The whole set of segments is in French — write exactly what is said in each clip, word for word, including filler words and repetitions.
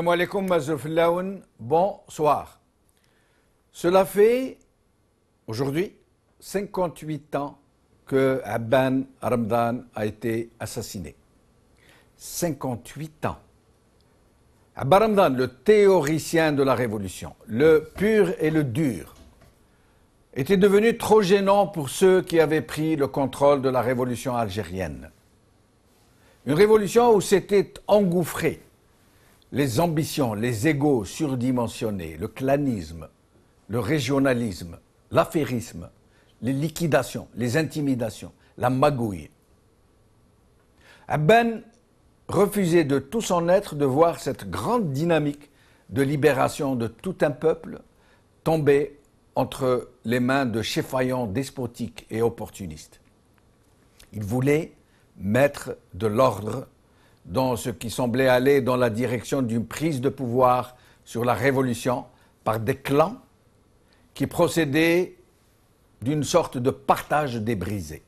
Assalamu alaikum, Mazoufillaoun, bonsoir. Cela fait aujourd'hui cinquante-huit ans que Abban Ramadan a été assassiné. cinquante-huit ans. Abban Ramadan, le théoricien de la révolution, le pur et le dur, était devenu trop gênant pour ceux qui avaient pris le contrôle de la révolution algérienne. Une révolution où s'étaient engouffrés les ambitions, les égos surdimensionnés, le clanisme, le régionalisme, l'affairisme, les liquidations, les intimidations, la magouille. Abban refusait de tout son être de voir cette grande dynamique de libération de tout un peuple tomber entre les mains de cheffaillants despotiques et opportunistes. Il voulait mettre de l'ordre dans ce qui semblait aller dans la direction d'une prise de pouvoir sur la révolution par des clans qui procédaient d'une sorte de partage des brisés.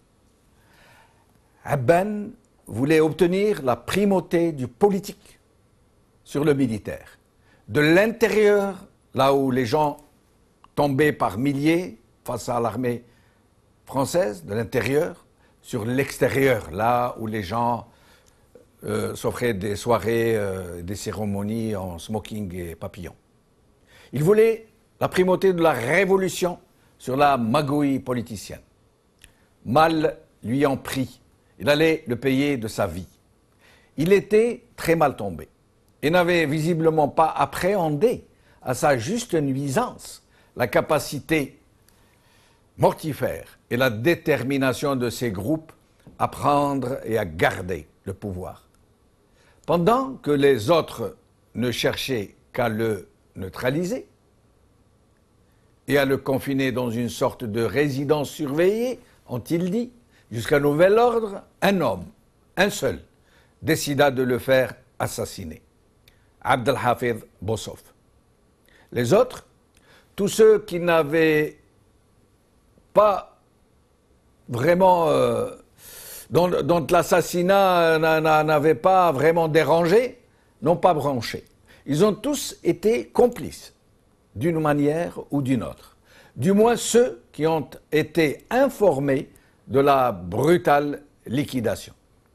Abban voulait obtenir la primauté du politique sur le militaire. De l'intérieur, là où les gens tombaient par milliers face à l'armée française, de l'intérieur, sur l'extérieur, là où les gens Euh, s'offrait des soirées, euh, des cérémonies en smoking et papillon. Il voulait la primauté de la révolution sur la magouille politicienne. Mal lui en prit, il allait le payer de sa vie. Il était très mal tombé et n'avait visiblement pas appréhendé à sa juste nuisance la capacité mortifère et la détermination de ces groupes à prendre et à garder le pouvoir. Pendant que les autres ne cherchaient qu'à le neutraliser et à le confiner dans une sorte de résidence surveillée, ont-ils dit, jusqu'à nouvel ordre, un homme, un seul, décida de le faire assassiner. Abdelhafid Bossov. Les autres, tous ceux qui n'avaient pas vraiment... Euh, dont, dont l'assassinat n'avait pas vraiment dérangé, n'ont pas branché. Ils ont tous été complices, d'une manière ou d'une autre. Du moins ceux qui ont été informés de la brutale liquidation.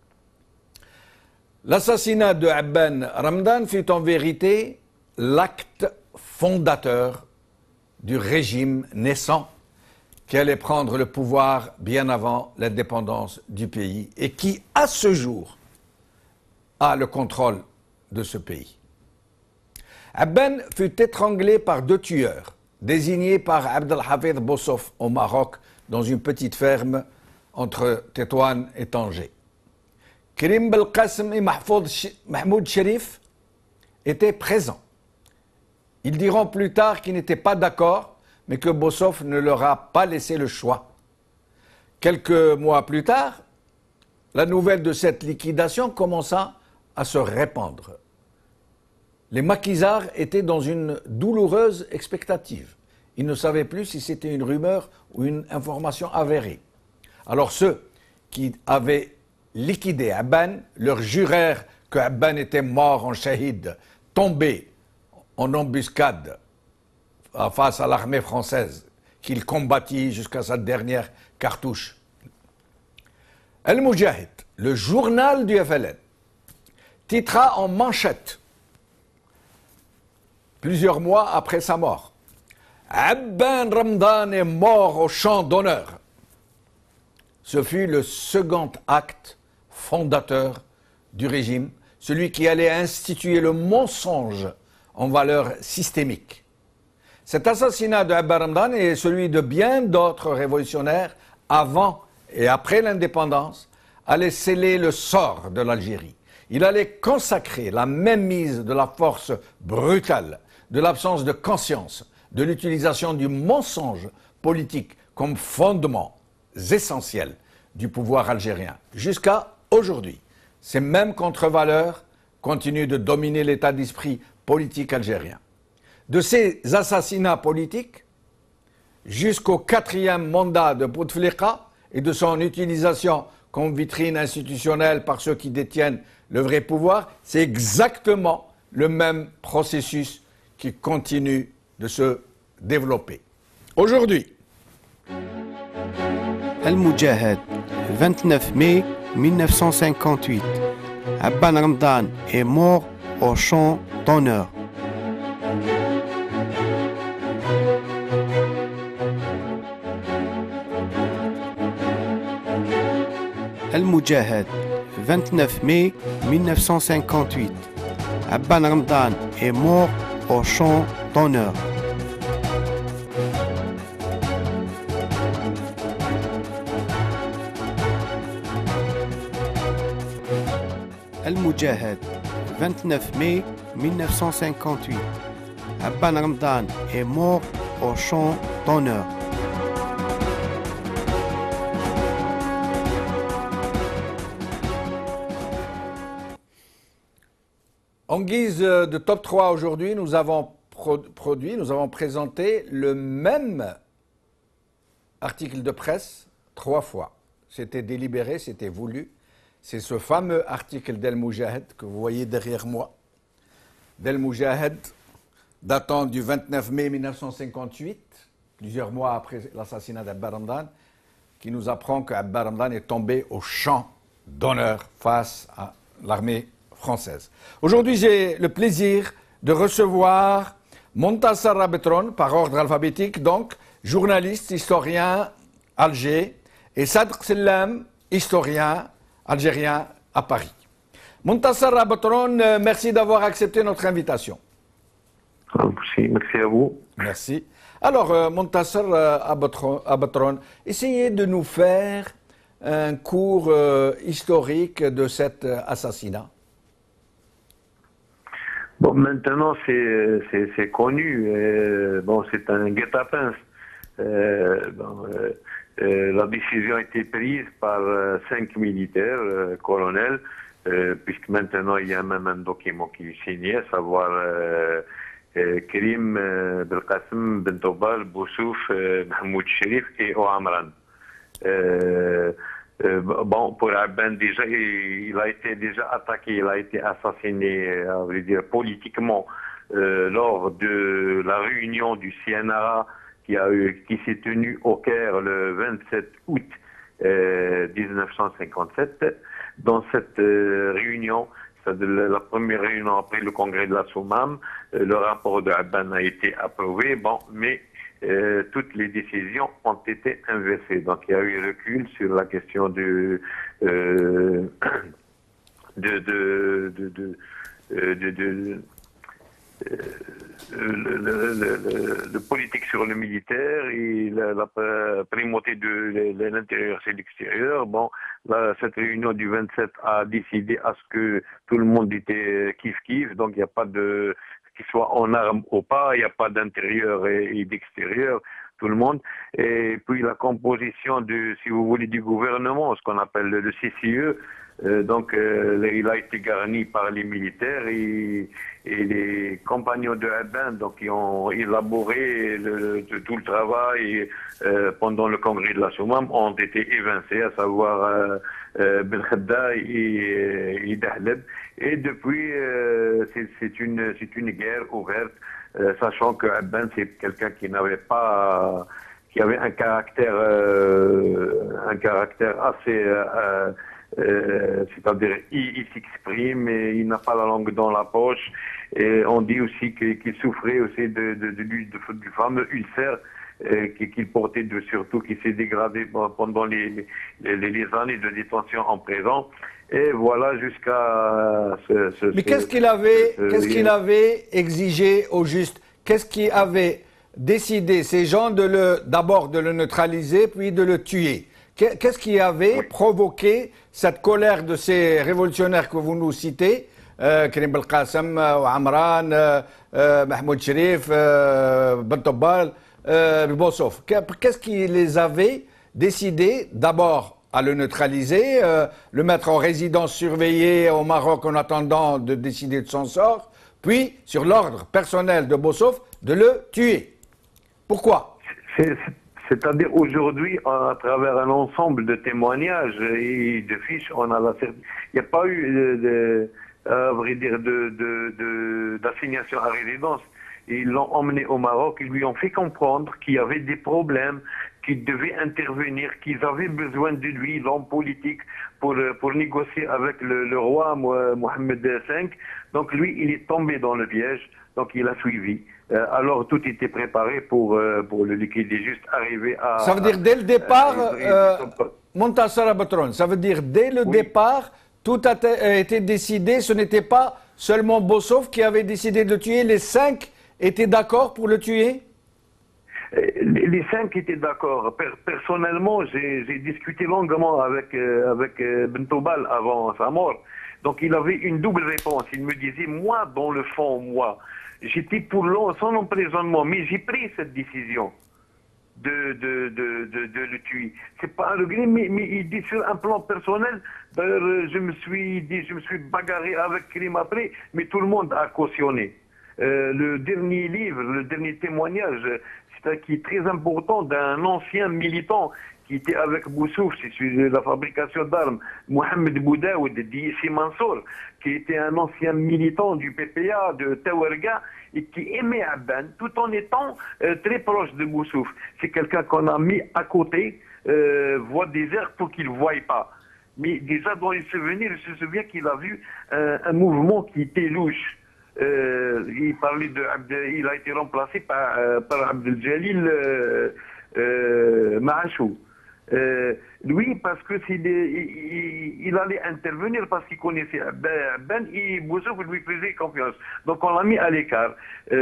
L'assassinat de Abban Ramadan fut en vérité l'acte fondateur du régime naissant qui allait prendre le pouvoir bien avant l'indépendance du pays et qui, à ce jour, a le contrôle de ce pays. Abban fut étranglé par deux tueurs, désignés par Abdelhafid Bossov au Maroc, dans une petite ferme entre Tétouan et Tanger. Karim Belkacem et Mahmoud Cherif étaient présents. Ils diront plus tard qu'ils n'étaient pas d'accord, mais que Bossov ne leur a pas laissé le choix. Quelques mois plus tard, la nouvelle de cette liquidation commença à se répandre. Les maquisards étaient dans une douloureuse expectative. Ils ne savaient plus si c'était une rumeur ou une information avérée. Alors ceux qui avaient liquidé Abban leur jurèrent que Abban était mort en shahid, tombé en embuscade face à l'armée française, qu'il combattit jusqu'à sa dernière cartouche. Al-Mujahid, le journal du F L N, titra en manchette, plusieurs mois après sa mort, « Abban Ramadan est mort au champ d'honneur ». Ce fut le second acte fondateur du régime, celui qui allait instituer le mensonge en valeur systémique. Cet assassinat de Abban Ramadan et celui de bien d'autres révolutionnaires avant et après l'indépendance allait sceller le sort de l'Algérie. Il allait consacrer la mainmise de la force brutale, de l'absence de conscience, de l'utilisation du mensonge politique comme fondements essentiels du pouvoir algérien. Jusqu'à aujourd'hui, ces mêmes contre-valeurs continuent de dominer l'état d'esprit politique algérien. De ces assassinats politiques jusqu'au quatrième mandat de Bouteflika et de son utilisation comme vitrine institutionnelle par ceux qui détiennent le vrai pouvoir, c'est exactement le même processus qui continue de se développer. Aujourd'hui, Al-Mujahid, vingt-neuf mai mille neuf cent cinquante-huit. Abban Ramdan est mort au champ d'honneur. Al-Mujahid, vingt-neuf mai mille neuf cent cinquante-huit. Abban Ramdan est mort au champ d'honneur. Al-Mujahid, vingt-neuf mai mille neuf cent cinquante-huit. Abban Ramdan est mort au champ d'honneur. En guise de top trois aujourd'hui, nous avons pro produit, nous avons présenté le même article de presse trois fois. C'était délibéré, c'était voulu. C'est ce fameux article d'Al-Mujahid que vous voyez derrière moi. D'Al-Mujahid, datant du vingt-neuf mai mille neuf cent cinquante-huit, plusieurs mois après l'assassinat d'Abban Ramdan, qui nous apprend qu'Abban Ramdan est tombé au champ d'honneur face à l'armée française. Aujourd'hui, j'ai le plaisir de recevoir Montassar Abetron, par ordre alphabétique, donc journaliste, historien à Alger, et Sadr Sellam, historien algérien à Paris. Montassar Abetron, merci d'avoir accepté notre invitation. Merci, merci à vous. Merci. Alors, euh, Montassar euh, Abetron, essayez de nous faire un cours euh, historique de cet euh, assassinat. Bon, maintenant, c'est connu. Euh, bon, c'est un guet-apens. Euh, bon, euh, euh, la décision a été prise par euh, cinq militaires, euh, colonels, euh, puisque maintenant, il y a même un document qui est signé, à savoir euh, euh, Karim euh, Belkacem, Bentobal, Boussouf, euh, Mahmoud Sherif et Ouamran. Euh, Euh, bon, pour Abban, déjà, il a été déjà attaqué, il a été assassiné, à vrai dire, politiquement, euh, lors de la réunion du C N R A qui a eu, qui s'est tenue au Caire le vingt-sept août euh, mille neuf cent cinquante-sept. Dans cette euh, réunion, c'est la première réunion après le congrès de la Soumam, euh, le rapport de Abban a été approuvé, bon, mais Euh, toutes les décisions ont été inversées. Donc il y a eu recul sur la question du, euh, de, de, de, de, de, de euh, le, le, le, le politique sur le militaire et la, la primauté de l'intérieur sur l'extérieur. Bon, là, cette réunion du vingt-sept a décidé à ce que tout le monde était kiff-kiff, donc il n'y a pas de qu'il soit en armes ou pas, il n'y a pas d'intérieur et, et d'extérieur, tout le monde. Et puis la composition du, si vous voulez, du gouvernement, ce qu'on appelle le C C E, euh, donc euh, il a été garni par les militaires et, et les compagnons de Abban, donc ils ont élaboré le, le, tout le travail euh, pendant le congrès de la Soumam, ont été évincés, à savoir euh, euh, Ben Khadda et, et Dahleb. Et depuis, euh, c'est une, c'est une guerre ouverte, euh, sachant que Abban, c'est quelqu'un qui n'avait pas, qui avait un caractère, euh, un caractère assez, euh, euh, c'est-à-dire il, il s'exprime et il n'a pas la langue dans la poche. Et on dit aussi qu'il qu'il souffrait aussi de, de, de, de, de, du fameux ulcère euh, qu'il portait de, surtout, qui s'est dégradé pendant les, les, les années de détention en prison. Et voilà jusqu'à ce, ce... Mais qu'est-ce qu'il avait, qu'est-ce qu'il avait exigé au juste? Qu'est-ce qui avait décidé ces gens de le, d'abord de le neutraliser, puis de le tuer? Qu'est-ce qui avait oui. provoqué cette colère de ces révolutionnaires que vous nous citez, euh, Karim Belkacem, Ouamran, euh, euh, Mahmoud Sherif, euh, Bentobal, euh, Boussouf? Qu'est-ce qui les avait décidé d'abord à le neutraliser, euh, le mettre en résidence surveillée au Maroc en attendant de décider de son sort, puis, sur l'ordre personnel de Boussouf, de le tuer? Pourquoi? C'est-à-dire aujourd'hui, à travers un ensemble de témoignages et de fiches, on a la certitude. Il n'y a pas eu de, de, à vrai dire, de, de, de, d'assignation à résidence. Et ils l'ont emmené au Maroc, ils lui ont fait comprendre qu'il y avait des problèmes, qu'il devait intervenir, qu'ils avaient besoin de lui, l'homme politique, pour, pour négocier avec le, le roi Mohamed cinq. Donc lui, il est tombé dans le piège, donc il a suivi. Euh, alors tout était préparé pour, euh, pour le liquider, juste arriver à... Ça veut dire dès le départ, euh, euh, Montassar Abatron, ça veut dire dès le oui. départ, tout a été décidé, ce n'était pas seulement Bossof qui avait décidé de le tuer, les cinq étaient d'accord pour le tuer? Les cinq étaient d'accord. Personnellement, j'ai discuté longuement avec, euh, avec euh, Bentobal avant sa mort. Donc il avait une double réponse. Il me disait, moi, dans le fond, moi, j'étais pour son emprisonnement, mais j'ai pris cette décision de, de, de, de, de le tuer. C'est pas un regret, mais, mais il dit sur un plan personnel, d'ailleurs, je me suis dit, je me suis bagarré avec Krim après, mais tout le monde a cautionné. Euh, le dernier livre, le dernier témoignage, c'est qui est très important d'un ancien militant qui était avec Boussouf, c'est sur la fabrication d'armes, Mohamed Boudaoud, dit ici Mansour, qui était un ancien militant du P P A, de Tawarga, et qui aimait Abban, tout en étant euh, très proche de Boussouf. C'est quelqu'un qu'on a mis à côté, euh, voie déserte pour qu'il ne voie pas. Mais déjà dans les souvenirs, je me souviens qu'il a vu euh, un mouvement qui était louche. Euh, il parlait de Abdel, il a été remplacé par, euh, par Abdel Jalil euh, euh, Mahachou. Euh, lui, parce que il, il, il allait intervenir parce qu'il connaissait Ben et Boussouf lui faisait confiance. Donc on l'a mis à l'écart.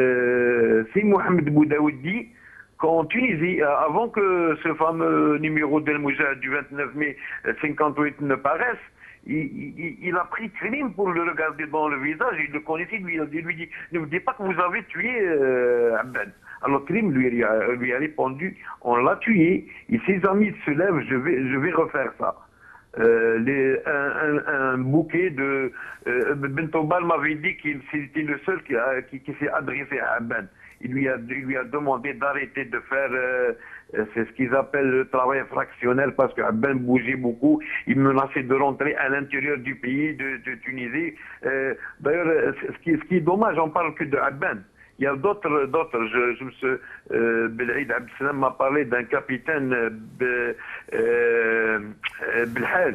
Euh, c'est Mohamed Boudaoud dit qu'en Tunisie, avant que ce fameux numéro d'El Moujahid du vingt-neuf mai cinquante-huit ne paraisse, Il, il, il a pris Krim pour le regarder dans le visage, il le connaissait, lui, il lui dit, ne me dites pas que vous avez tué euh, Abben. Alors Krim lui a, lui a répondu, on l'a tué, et ses amis se lèvent, je vais, je vais refaire ça. Euh, les, un, un, un bouquet de... Euh, Bentobal m'avait dit qu'il c'était le seul qui, a, qui, qui s'est adressé à Abben. Il lui a, il lui a demandé d'arrêter de faire, euh, c'est ce qu'ils appellent le travail fractionnel, parce que Abben bougeait beaucoup, il menaçait de rentrer à l'intérieur du pays, de, de Tunisie. Euh, D'ailleurs, ce qui, ce qui est dommage, on parle que de Abben. Il y a d'autres, d'autres. Je, je me suis, euh, Belaïd Abdeslam m'a parlé d'un capitaine euh, euh, Belhaj.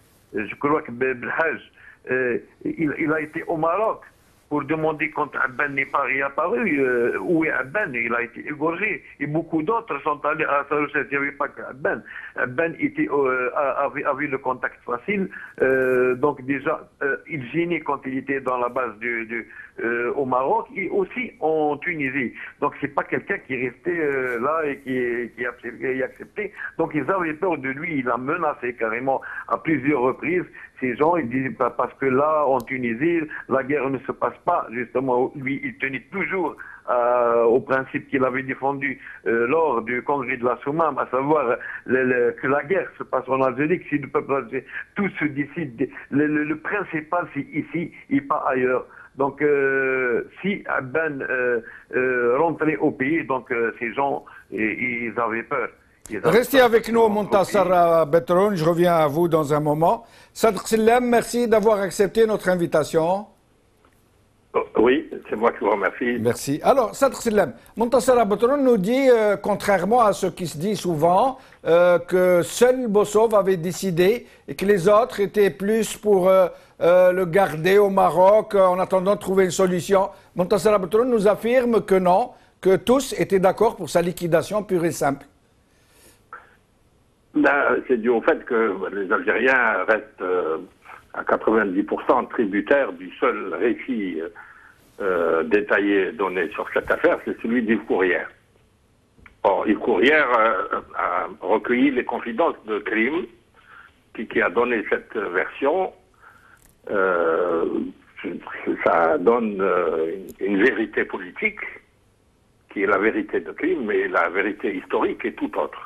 Je crois que Belhaj, euh, il, il a été au Maroc pour demander quand Abben n'est pas réapparu, euh, où est Abben, il a été égorgé. Et beaucoup d'autres sont allés à Sarouchet, il n'y avait pas qu'Abben. Abben était, euh, avait, avait le contact facile, euh, donc déjà, euh, il gênait quand il était dans la base du, du, euh, au Maroc et aussi en Tunisie. Donc c'est pas quelqu'un qui restait euh, là et qui, qui, qui acceptait. Donc ils avaient peur de lui, il a menacé carrément à plusieurs reprises. Ces gens, ils disent parce que là, en Tunisie, la guerre ne se passe pas. Justement, lui, il tenait toujours euh, au principe qu'il avait défendu euh, lors du congrès de la Soumam, à savoir le, le, que la guerre se passe en Algérie, que si le peuple algérien, tout se décide. Le, le, le principal, c'est ici et pas ailleurs. Donc, euh, si Abben euh, euh, rentrait au pays, donc euh, ces gens, ils avaient peur. Restez avec nous, Montassar Betroun. Je reviens à vous dans un moment. Sadr Sillem, merci d'avoir accepté notre invitation. Oui, c'est moi qui vous remercie. Merci. Alors, Sadr Sillem, Montassar Betroun nous dit, euh, contrairement à ce qui se dit souvent, euh, que seul Bossof avait décidé et que les autres étaient plus pour euh, euh, le garder au Maroc euh, en attendant de trouver une solution. Montassar Betroun nous affirme que non, que tous étaient d'accord pour sa liquidation pure et simple. C'est dû au fait que les Algériens restent euh, à quatre-vingt-dix pour cent tributaires du seul récit euh, détaillé donné sur cette affaire, c'est celui d'Yves Courrière. Or, Yves Courrière euh, a recueilli les confidences de Krim, qui, qui a donné cette version. Euh, ça donne euh, une, une vérité politique, qui est la vérité de Krim, mais la vérité historique est tout autre.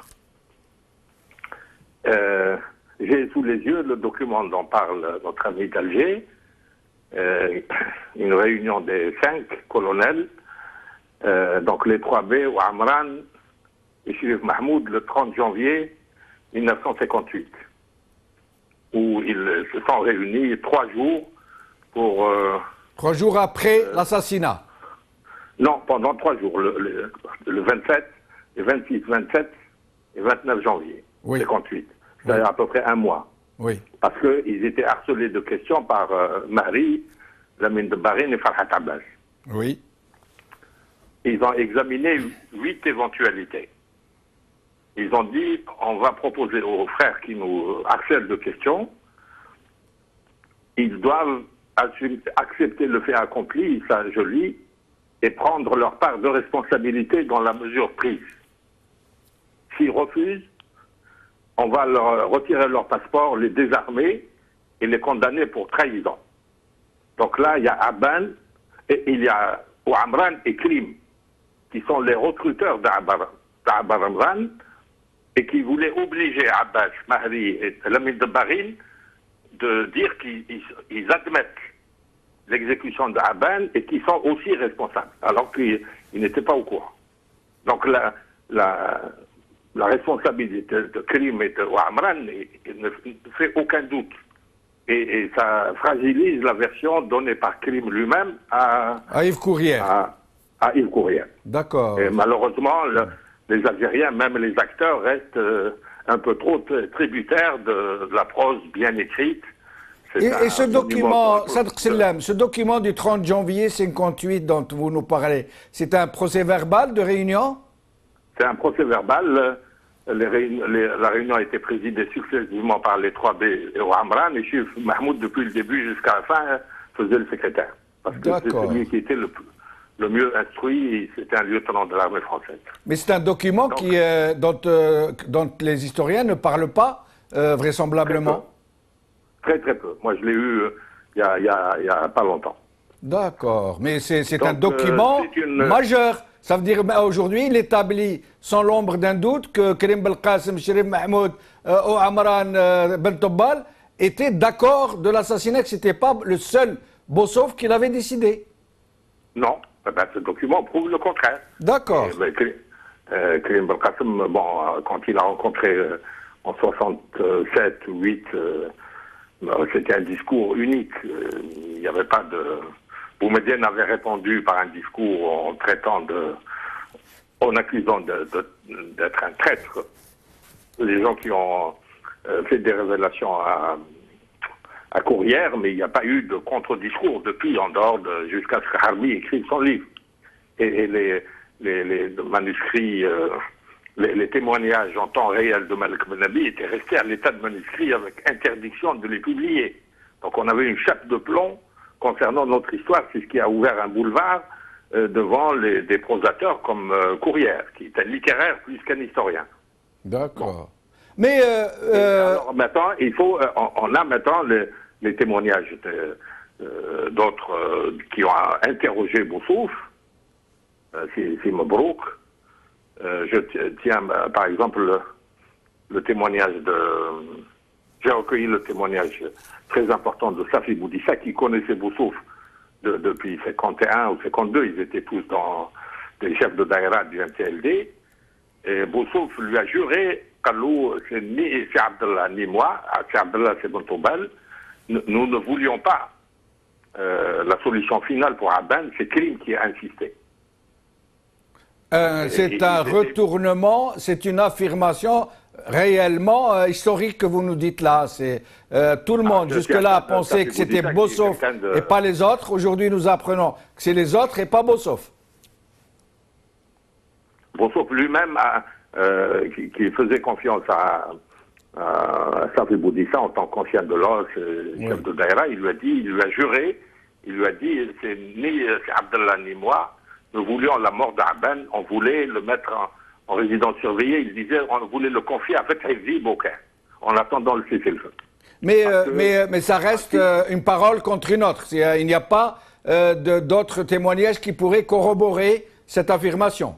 Euh, j'ai sous les yeux le document dont parle notre ami d'Alger, euh, une réunion des cinq colonels, euh, donc les trois B, Ouamran et Chérif Mahmoud, le trente janvier mille neuf cent cinquante-huit, où ils se sont réunis trois jours pour... Euh, trois jours après euh, l'assassinat. Non, pendant trois jours, le, le, le vingt-sept, le vingt-six, vingt-sept et vingt-neuf janvier oui. cinquante-huit. C'est-à-dire oui. à peu près un mois. Oui. Parce qu'ils étaient harcelés de questions par euh, Marie, Lamine de Barine et Farhat Abbas. Oui. Ils ont examiné huit éventualités. Ils ont dit, on va proposer aux frères qui nous harcèlent de questions, ils doivent accepter le fait accompli, ça je lis, et prendre leur part de responsabilité dans la mesure prise. S'ils refusent, on va leur retirer leur passeport, les désarmer et les condamner pour trahison. Donc là, il y a Abban, et il y a Ouamran et Krim, qui sont les recruteurs d'Abban Ramzan, et qui voulaient obliger Abbas, Mahri et Lamine de Barine de dire qu'ils admettent l'exécution d'Abban et qu'ils sont aussi responsables, alors qu'ils n'étaient pas au courant. Donc la, la, la responsabilité de Krim et de Ouamran ne fait aucun doute. Et, et ça fragilise la version donnée par Krim lui-même à, à Yves Courrière. À, à Yves Courrière. D'accord. Et malheureusement, le, les Algériens, même les acteurs, restent euh, un peu trop tributaires de, de la prose bien écrite. Et, et ce document, Sadr Sellam, ce document du trente janvier cinquante-huit dont vous nous parlez, c'est un procès verbal de réunion? C'est un procès verbal. Les réunions, les, la réunion a été présidée successivement par les trois B et Ouamran, et Chif Mahmoud, depuis le début jusqu'à la fin, faisait le secrétaire. Parce que c'est celui qui était le, le mieux instruit, c'était un lieutenant de l'armée française. Mais c'est un document Donc, qui, euh, dont, euh, dont les historiens ne parlent pas, euh, vraisemblablement. Très, très peu. Moi, je l'ai eu il euh, n'y a, y a, y a pas longtemps. D'accord. Mais c'est un document euh, une... majeur. Ça veut dire aujourd'hui, il établit sans l'ombre d'un doute que Karim Belkacem, Chérif Mahmoud euh, ou Amran euh, Ben Tobbal étaient d'accord de l'assassinat, que ce n'était pas le seul Bossof qui l'avait décidé. Non, eh ben, ce document prouve le contraire. D'accord. Ben, euh, Karim Belkacem, bon, quand il a rencontré euh, en soixante-sept ou huit, euh, c'était un discours unique. Il n'y avait pas de... Boumediene avait répondu par un discours en traitant de, en accusant d'être un traître les gens qui ont euh, fait des révélations à, à Courrières, mais il n'y a pas eu de contre-discours depuis, en dehors de jusqu'à ce que Harbi écrive son livre. Et, et les, les, les manuscrits, euh, les, les témoignages en temps réel de Malek Benabi étaient restés à l'état de manuscrit avec interdiction de les publier. Donc on avait une chape de plomb concernant notre histoire, c'est ce qui a ouvert un boulevard euh, devant les, des prosateurs comme euh, Courrières, qui est un littéraire plus qu'un historien. D'accord. Bon. Mais euh, euh... alors maintenant, il faut, euh, on, on a maintenant les, les témoignages d'autres euh, euh, qui ont interrogé Boussouf, euh, c'est Mabrouk. Euh, je tiens, euh, par exemple, le, le témoignage de... J'ai recueilli le témoignage très important de Safi Boudissa, qui connaissait Boussouf de, depuis cinquante et un ou cinquante-deux. Ils étaient tous dans des chefs de daïra du M T L D. Et Boussouf lui a juré, Kalou, c'est ni c'est Abdallah ni moi, c'est Abdallah, c'est Bontobal. Nous ne voulions pas euh, la solution finale pour Abban, c'est Krim qui a insisté. Euh, c'est un retournement, c'est une affirmation réellement euh, historique que vous nous dites là. C'est euh, tout le monde ah, jusque-là a pensé que c'était Bossof de... et pas les autres. Aujourd'hui, nous apprenons que c'est les autres et pas Bossof. Bossof lui-même, euh, qui, qui faisait confiance à, à Safi Boudissa en tant qu'ancien de l'O S, oui. chef de Daïra, il lui a dit, il lui a juré, il lui a dit, c'est ni Abdallah ni moi. Nous voulions la mort d'Abban, on voulait le mettre en, en résidence surveillée. Il disait on voulait le confier avec Hezzi Bouquin, en attendant le cessez-le-feu. Mais, euh, mais, mais ça reste euh, une parole contre une autre. Euh, il n'y a pas euh, d'autres témoignages qui pourraient corroborer cette affirmation.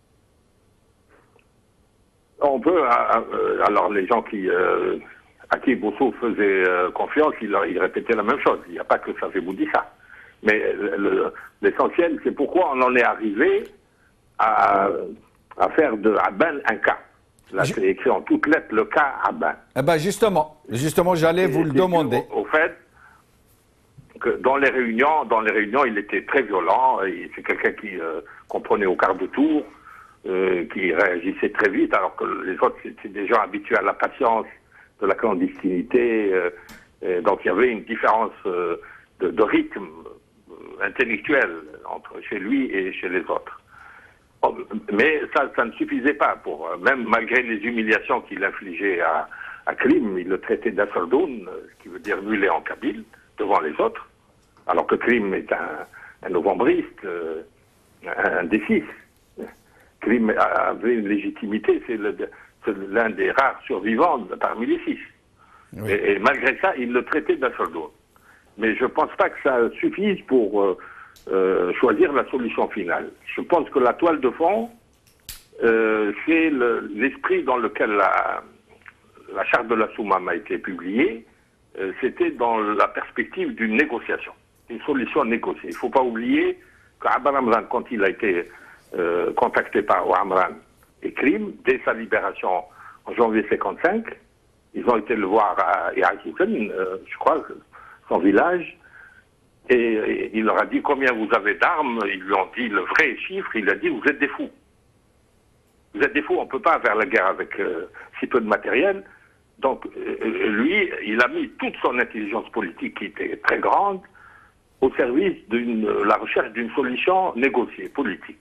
On peut, euh, alors les gens qui, euh, à qui Boussouf faisait euh, confiance, ils, ils répétaient la même chose. Il n'y a pas que ça fait dit ça. Mais l'essentiel, c'est pourquoi on en est arrivé à, à faire de Abban un cas. Là, c'est écrit en toutes lettres le cas Abban. Eh ben justement, justement, j'allais vous le demander. Au, au fait, que dans les réunions, dans les réunions, il était très violent. C'est quelqu'un qui euh, comprenait au quart de tour, euh, qui réagissait très vite, alors que les autres étaient des gens habitués à la patience, de la clandestinité. Euh, et donc il y avait une différence euh, de, de rythme euh, intellectuel entre chez lui et chez les autres. Mais ça, ça ne suffisait pas pour, même malgré les humiliations qu'il infligeait à, à Krim, il le traitait d'Asserdoun, ce qui veut dire mulet en kabyle, devant les autres, alors que Krim est un, un novembriste, euh, un, un des six. Krim avait une légitimité, c'est l'un des rares survivants parmi les six. Oui. Et, et malgré ça, il le traitait d'Asserdoun. Mais je ne pense pas que ça suffise pour euh, euh, choisir la solution finale. Je pense que la toile de fond, euh, c'est l'esprit le, dans lequel la, la charte de la Soumam a été publiée. Euh, C'était dans la perspective d'une négociation, une solution négociée. Il ne faut pas oublier qu'Abba Ramzan, quand il a été euh, contacté par Ouamran et Krim, dès sa libération en janvier cinquante-cinq, ils ont été le voir à Yaakouken, euh, je crois, son village, et, et il leur a dit combien vous avez d'armes. Ils lui ont dit le vrai chiffre. Il a dit vous êtes des fous. Vous êtes des fous. On ne peut pas faire la guerre avec euh, si peu de matériel. Donc euh, lui, il a mis toute son intelligence politique, qui était très grande, au service de la recherche d'une solution négociée, politique.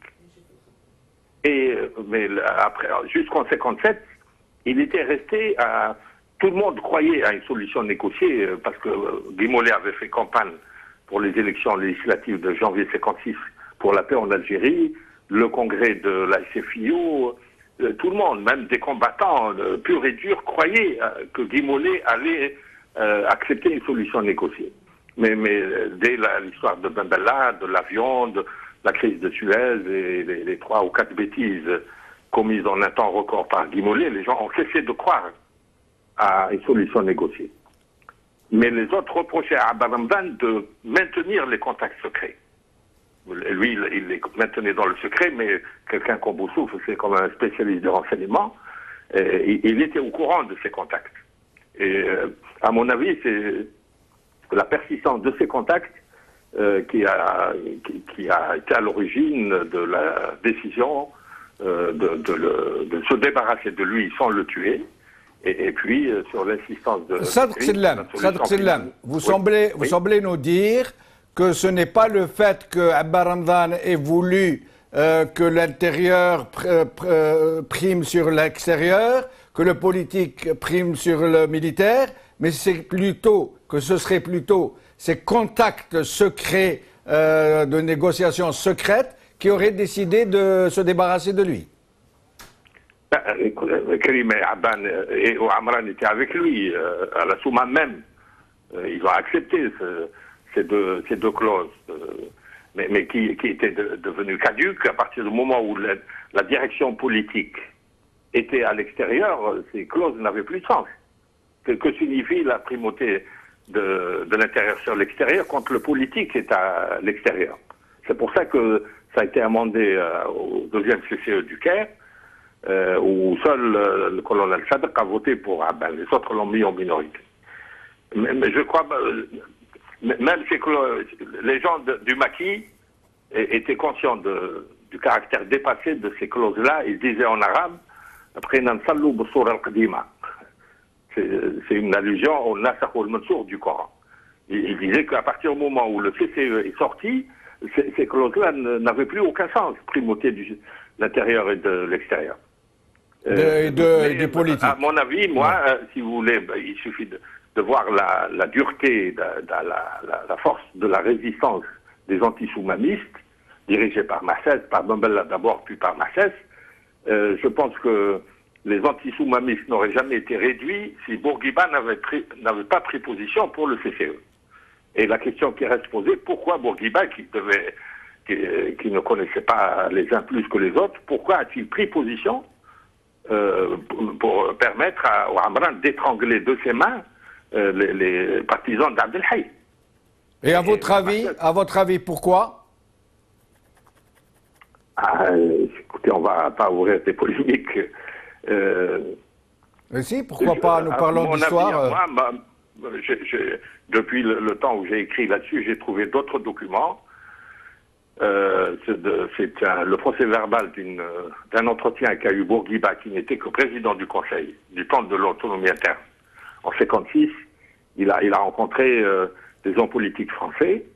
Et mais après, jusqu'en cinquante-sept, il était resté à... Tout le monde croyait à une solution négociée, parce que Guy Mollet avait fait campagne pour les élections législatives de janvier cinquante-six pour la paix en Algérie, le congrès de la S F I O, tout le monde, même des combattants purs et durs, croyaient que Guy Mollet allait euh, accepter une solution négociée. Mais, mais dès l'histoire de Ben Bella, de l'avion, de la crise de Suez et les, les trois ou quatre bêtises commises en un temps record par Guy Mollet, les gens ont cessé de croire à une solution négociée. Mais les autres reprochaient à Abba Ramzan de maintenir les contacts secrets. Lui, il, il les maintenait dans le secret, mais quelqu'un comme Boussouf, c'est comme un spécialiste de renseignement, et il était au courant de ces contacts. Et à mon avis, c'est la persistance de ces contacts euh, qui, a, qui, qui a été à l'origine de la décision euh, de, de, le, de se débarrasser de lui sans le tuer. Et, et puis, euh, sur l'assistance de... Sadr Sellam, Sadr Sellam, vous, oui. semblez, vous oui. semblez nous dire que ce n'est pas le fait que Abba Ramzan ait voulu euh, que l'intérieur pr pr prime sur l'extérieur, que le politique prime sur le militaire, mais c'est plutôt que ce serait plutôt ces contacts secrets euh, de négociations secrètes qui auraient décidé de se débarrasser de lui. Karim et Abban et Ouamran étaient avec lui, euh, à la Soumam même. Euh, ils ont accepté ce, ces, deux, ces deux clauses, euh, mais, mais qui, qui étaient de, devenues caduques à partir du moment où la, la direction politique était à l'extérieur. Ces clauses n'avaient plus de sens. Que, que signifie la primauté de, de l'intérieur sur l'extérieur quand le politique est à l'extérieur? C'est pour ça que ça a été amendé euh, au deuxième C C E du Caire, Euh, où seul euh, le colonel Sadr a voté pour Abban. Les autres l'ont mis en minorité. Mais, mais je crois, euh, même si les gens de, du maquis étaient conscients de, du caractère dépassé de ces clauses-là, ils disaient en arabe, après Nansallou Boussour al-Qadima. C'est une allusion au Nasakh al-Mansour du Coran. Ils il disaient qu'à partir du moment où le C C E est sorti, ces, ces clauses-là n'avaient plus aucun sens, primauté de l'intérieur et de l'extérieur. De, de, euh, des politiques. À mon avis, moi, ouais. euh, si vous voulez, bah, il suffit de, de voir la, la dureté, de, de la, la, la force de la résistance des anti-soumamistes, dirigés par Massès, par Ben Bella d'abord, puis par Massès. Euh, je pense que les anti-soumamistes n'auraient jamais été réduits si Bourguiba n'avait pas pris position pour le C C E. Et la question qui reste posée, pourquoi Bourguiba, qui devait, qui, qui ne connaissait pas les uns plus que les autres, pourquoi a-t-il pris position Euh, pour, pour permettre à Ouamran d'étrangler de ses mains euh, les, les partisans d'Abdel Hay. Et à votre Et, avis, à votre avis, pourquoi? ah, Écoutez, on ne va pas ouvrir des polémiques. Euh, Mais si, pourquoi je, pas? Nous parlons d'histoire. Moi, ma, j'ai, j'ai, depuis le, le temps où j'ai écrit là-dessus, j'ai trouvé d'autres documents. Euh, c'est, de, c'est un, le procès verbal d'une, d'un entretien qu'a eu Bourguiba, qui n'était que président du Conseil, du temps de l'autonomie interne. En cinquante-six, il a, il a rencontré euh, des hommes politiques français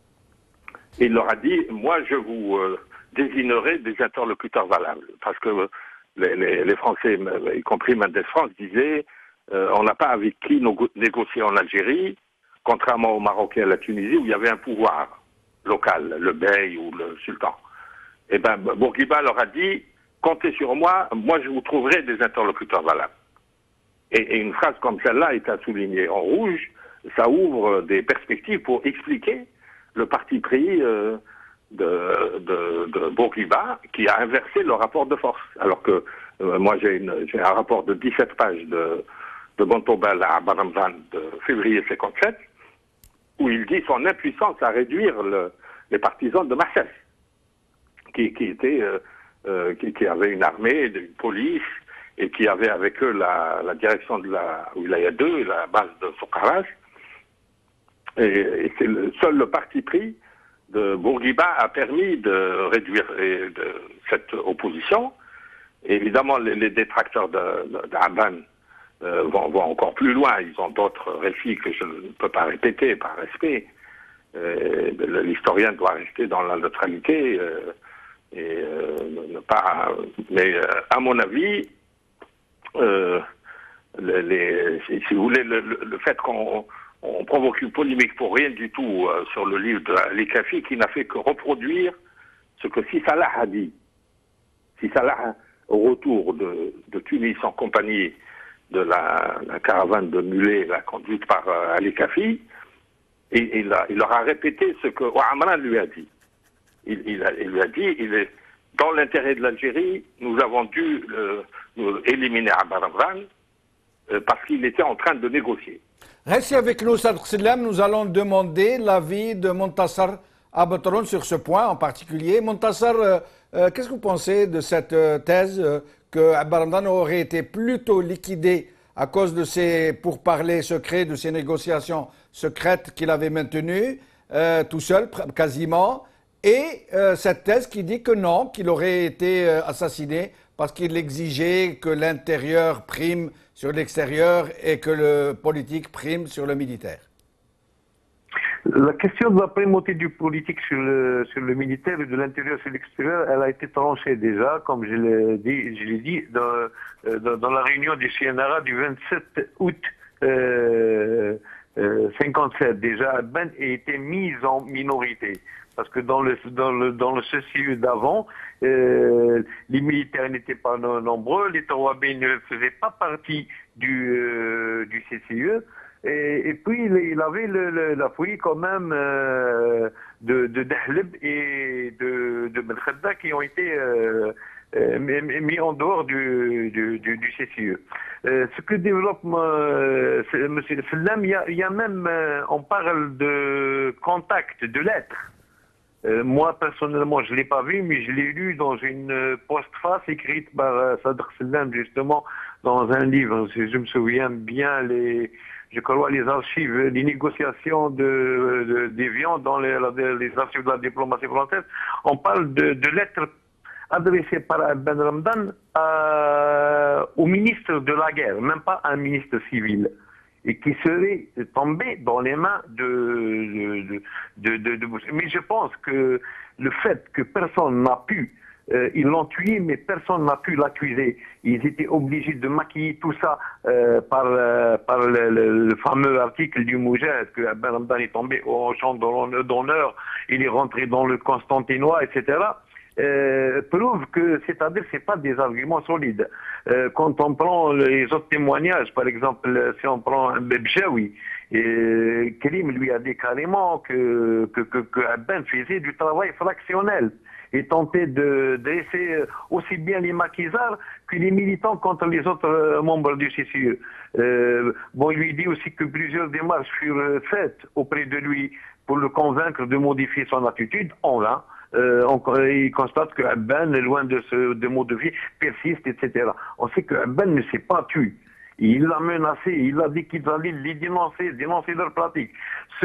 et il leur a dit « Moi, je vous euh, désignerai des interlocuteurs valables. » Parce que les, les, les Français, y compris Mendes France, disaient euh, « On n'a pas avec qui négocier en Algérie, contrairement au Maroc et à la Tunisie, où il y avait un pouvoir local, le bey ou le sultan. » Eh bien, Bourguiba leur a dit « Comptez sur moi, moi je vous trouverai des interlocuteurs valables. » Et, et une phrase comme celle-là est à souligner en rouge, ça ouvre des perspectives pour expliquer le parti pris euh, de, de, de Bourguiba, qui a inversé le rapport de force. Alors que euh, moi j'ai, une, j'ai un rapport de dix-sept pages de, de Bontobel à Baramzan de février cinquante-sept, où il dit son impuissance à réduire le, les partisans de Massès, qui, qui, était, euh, euh, qui, qui avait une armée, une police, et qui avait avec eux la, la direction de la Wilaya deux, la base de Sokaras. Et, et c'est le, seul le parti pris de Bourguiba a permis de réduire de, de cette opposition. Et évidemment, les, les détracteurs d'Aban euh, vont, vont encore plus loin. Ils ont d'autres récits que je ne peux pas répéter par respect. Euh, l'historien doit rester dans la neutralité euh, et euh, ne pas. Mais euh, à mon avis, euh, les, les, si, si vous voulez, le, le, le fait qu'on on provoque une polémique pour rien du tout euh, sur le livre de Ali Kafi, qui n'a fait que reproduire ce que Si Salah a dit. Si Salah, au retour de, de Tunis en compagnie de la, la caravane de mulets, la conduite par euh, Ali Kafi, et, il, a, il leur a répété ce que Ouamran lui a dit. Il, il, a, il lui a dit, il est dans l'intérêt de l'Algérie, nous avons dû euh, nous éliminer Abaramran euh, parce qu'il était en train de négocier. Restez avec nous, Sadr Sillam. Nous allons demander l'avis de Montassar Abatron sur ce point en particulier. Montassar, euh, euh, qu'est-ce que vous pensez de cette euh, thèse euh, que Abaramdan aurait été plutôt liquidé à cause de ses pourparlers secrets, de ses négociations secrètes qu'il avait maintenues, euh, tout seul, quasiment, et euh, cette thèse qui dit que non, qu'il aurait été euh, assassiné parce qu'il exigeait que l'intérieur prime sur l'extérieur et que le politique prime sur le militaire? La question de la primauté du politique sur le, sur le militaire et de l'intérieur sur l'extérieur, elle a été tranchée déjà, comme je l'ai dit, je l'ai dit dans, dans, dans la réunion du C N R A du vingt-sept août euh, euh, cinquante-sept. Déjà, Ben a été mise en minorité. Parce que dans le dans le dans le C C E d'avant, euh, les militaires n'étaient pas no nombreux, les Tawabés ne faisaient pas partie du euh, du C C E, et, et puis il, il avait le, le, la folie quand même euh, de de Dahleb et de de Ben Khadda qui ont été euh, euh, mis en dehors du du, du, du C C E. Euh, ce que développe euh, M. Sallam, il y a, il y a même, euh, on parle de contact, de lettres. Euh, moi, personnellement, je ne l'ai pas vu, mais je l'ai lu dans une euh, postface écrite par euh, Sadr Sallam, justement, dans un livre. Si je me souviens bien, les, je crois, les archives, les négociations de, de, des viandes dans les, les archives de la diplomatie française, on parle de, de lettres adressées par Ben Ramdan à, au ministre de la guerre, même pas un ministre civil, et qui serait tombé dans les mains de, de, de, de, de, de... Mais je pense que le fait que personne n'a pu, euh, ils l'ont tué, mais personne n'a pu l'accuser. Ils étaient obligés de maquiller tout ça euh, par, euh, par le, le, le fameux article du Moujahid, que Ben Ramdan est tombé au champ d'honneur, il est rentré dans le Constantinois, et cetera. Euh, prouve que, c'est-à-dire, c'est pas des arguments solides. Euh, quand on prend les autres témoignages, par exemple, si on prend un Bebjaoui, et Karim lui a dit carrément que que que, que Ben faisait du travail fractionnel et tentait de dresser aussi bien les maquisards que les militants contre les autres membres du C C E. Euh, bon, il lui dit aussi que plusieurs démarches furent faites auprès de lui pour le convaincre de modifier son attitude en vain. Euh, on, il constate que Ben, loin de ce de modifier, persiste, et cetera. On sait que Ben ne s'est pas tué. Il l'a menacé, il a dit qu'ils allaient les dénoncer, dénoncer leurs pratiques. Ce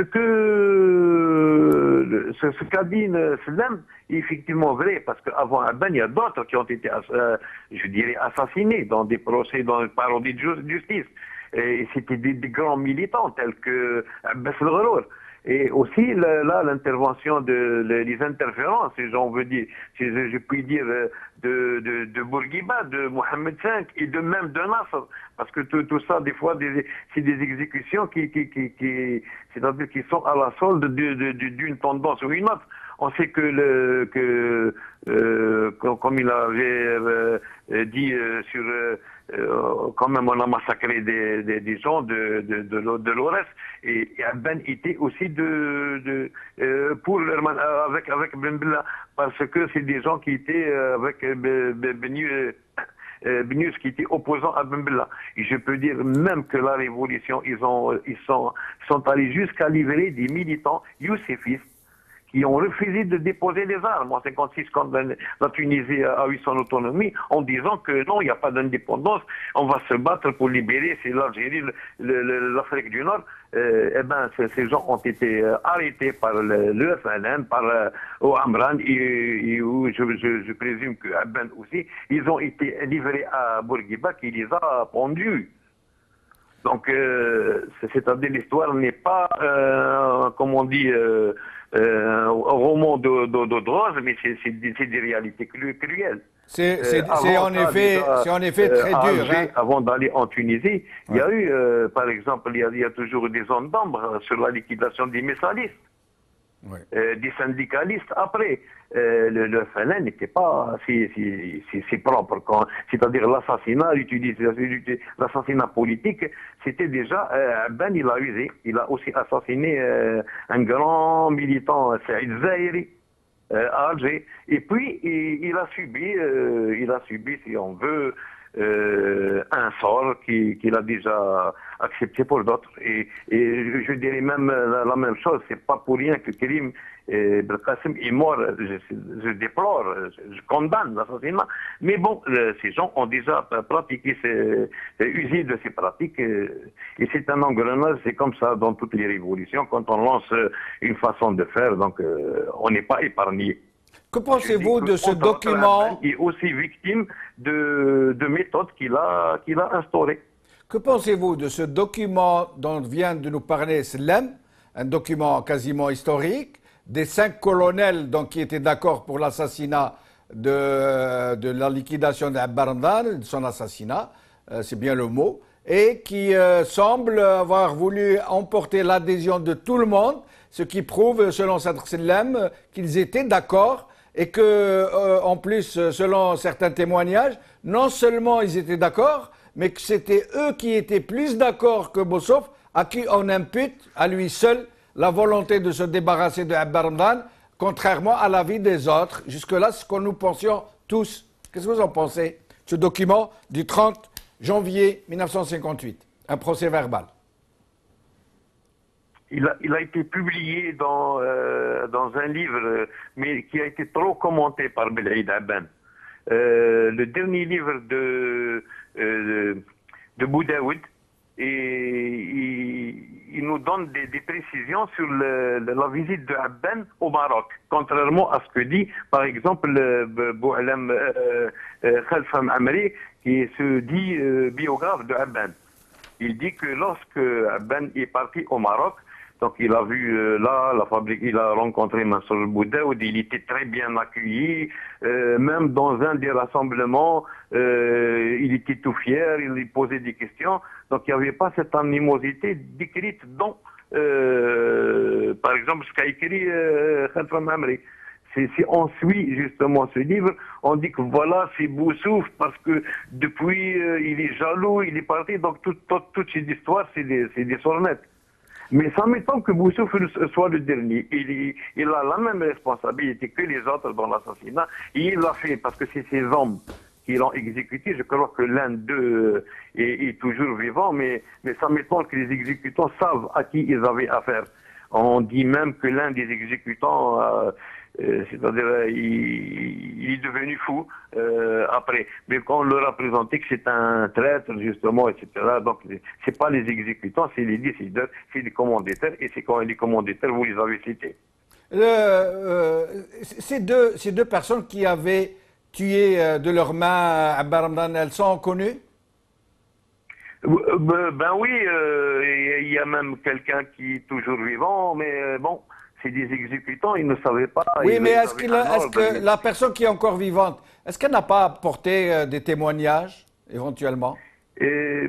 que ce, ce qu'a dit Slem est effectivement vrai, parce qu'avant Abban, il y a d'autres qui ont été, euh, je dirais, assassinés dans des procès, dans des parodies de justice. Et c'était des, des grands militants tels que Abbas el-Ghrour. Et aussi, là, l'intervention de, les interférences, si j'en veux dire, si je, je puis dire, de, de, de Bourguiba, de Mohamed cinq, et de même de Nasser. Parce que tout, tout ça, des fois, c'est des exécutions qui, qui, qui, qui c'est-à-dire qui sont à la solde d'une tendance ou une autre. On sait que, le, que euh, comme il avait euh, dit euh, sur, euh, quand même on a massacré des, des, des gens de, de, de, de l'O R S, et, et Abban était aussi de, de, euh, pour avec, avec Ben Bella, parce que c'est des gens qui étaient avec Benus, Benus qui était opposant à Ben Bella. Et je peux dire même que la révolution, ils, ont, ils sont, sont allés jusqu'à livrer des militants youssefistes qui ont refusé de déposer les armes en cinquante-six quand la Tunisie a eu son autonomie, en disant que non, il n'y a pas d'indépendance, on va se battre pour libérer, c'est l'Algérie, l'Afrique du Nord. Euh, eh ben, ces gens ont été arrêtés par le F L N, par euh, Amran, et, et je, je, je présume que Abban aussi, ils ont été livrés à Bourguiba qui les a pendus. Donc, euh, c'est-à-dire l'histoire n'est pas, euh, comme on dit, euh, euh, un roman de, de, de drose, mais c'est des, des réalités cru, cruelles. C'est euh, en, en effet très euh, dur. Hein. Avant d'aller en Tunisie, ouais. il y a eu, euh, par exemple, il y a, il y a toujours des zones d'ombre sur la liquidation des messalistes. Ouais. Euh, des syndicalistes après. Euh, le, le F L N n'était pas si, si, si, si propre, c'est-à-dire l'assassinat, l'assassinat politique, c'était déjà, euh, Ben il a usé, il a aussi assassiné euh, un grand militant, Saïd Zahiri, euh, à Alger, et puis il, il a subi, euh, il a subi, si on veut, Euh, un sort qu'il qu a déjà accepté pour d'autres. Et, et je dirais même la, la même chose, c'est pas pour rien que Karim Belkacem est mort. Je, je déplore, je, je condamne l'assassinat. Mais bon, euh, ces gens ont déjà pratiqué, ces, usé de ces pratiques. Euh, et c'est un engrenage, c'est comme ça dans toutes les révolutions. Quand on lance une façon de faire, donc euh, on n'est pas épargné. Que pensez-vous de ce document? Il est aussi victime de, de méthodes qu'il a, qu'il a instaurées. Que pensez-vous de ce document dont vient de nous parler Slem, un document quasiment historique, des cinq colonels donc, qui étaient d'accord pour l'assassinat de, de la liquidation d'Abban Ramdan, de son assassinat, euh, c'est bien le mot, et qui euh, semble avoir voulu emporter l'adhésion de tout le monde, ce qui prouve, selon Sadr Slem, qu'ils étaient d'accord. Et que, euh, en plus, selon certains témoignages, non seulement ils étaient d'accord, mais que c'était eux qui étaient plus d'accord que Bossof, à qui on impute à lui seul la volonté de se débarrasser de Abban Ramdan, contrairement à l'avis des autres. Jusque-là, c'est ce que nous pensions tous. Qu'est-ce que vous en pensez? Ce document du trente janvier mille neuf cent cinquante-huit, un procès verbal. Il a, il a été publié dans, euh, dans un livre, mais qui a été trop commenté par Belhaïd Abban. Euh, le dernier livre de, euh, de Boudaoud, et il, il nous donne des, des précisions sur le, la visite de Abban au Maroc, contrairement à ce que dit, par exemple, Boualem euh, Khalfam Amri, qui se dit euh, biographe de Abban. Il dit que lorsque Abban est parti au Maroc, donc il a vu euh, là la fabrique, il a rencontré Mansour Boudaoud, il était très bien accueilli, euh, même dans un des rassemblements, euh, il était tout fier, il lui posait des questions, donc il n'y avait pas cette animosité décrite dans, euh, par exemple, ce qu'a écrit euh, Khalfam Amri. Si on suit justement ce livre, on dit que voilà, c'est Boussouf parce que depuis euh, il est jaloux, il est parti, donc toute tout, tout cette histoire, c'est des, des sornettes. Mais ça m'étonne que Boussouf soit le dernier. Il, il a la même responsabilité que les autres dans l'assassinat. Et il l'a fait parce que c'est ces hommes qui l'ont exécuté. Je crois que l'un d'eux est, est toujours vivant, mais, mais ça m'étonne que les exécutants savent à qui ils avaient affaire. On dit même que l'un des exécutants, euh, Euh, C'est-à-dire, il, il est devenu fou euh, après. Mais quand on leur a présenté que c'est un traître, justement, et cetera, donc c'est pas les exécutants, c'est les décideurs, c'est les commanditaires, et c'est quand les commanditaires, vous les avez cités. Le, euh, ces, deux, ces deux personnes qui avaient tué euh, de leurs mains Abba Ramdan, elles sont connues? Ben, ben oui, il euh, y a même quelqu'un qui est toujours vivant, mais euh, bon, c'est des exécutants, ils ne savaient pas. Oui, ils, mais ils est-ce que, la, est que la personne qui est encore vivante, est-ce qu'elle n'a pas apporté euh, des témoignages, éventuellement? Et,